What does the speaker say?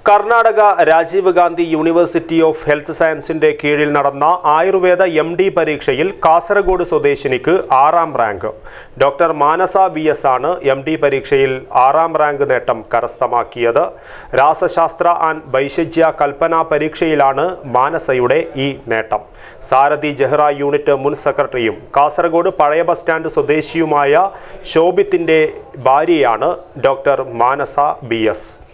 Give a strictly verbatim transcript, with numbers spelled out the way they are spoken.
Karnataka Rajiv Gandhi university of health സയൻസിന്റെ കീഴിൽ നടന്ന ആയുർവേദ എം ഡി പരീക്ഷയിൽ കാസർഗോഡ് സ്വദേശിനിക്ക് ആറാം rank. Doctor Manasa B S ആണ് എം ഡി പരീക്ഷയിൽ ആറാം റാങ്ക് നേട്ടം കരസ്ഥമാക്കിയത്. രാസശാസ്ത്ര ആൻഡ് വൈഷജ്യ കൽപ്പന പരീക്ഷയിലാണ് മാനസയുടെ ഈ നേട്ടം. സാരഥി ജഹ്റ യൂണിറ്റ് മുൻ സെക്രട്ടറിയും കാസർഗോഡ് പഴയ ബസ് സ്റ്റാൻഡ് സ്വദേശിയുമായ ശോഭിത്തിന്റെ ഭാര്യയാണ് ഡോക്ടർ മാനസ ബി എസ്.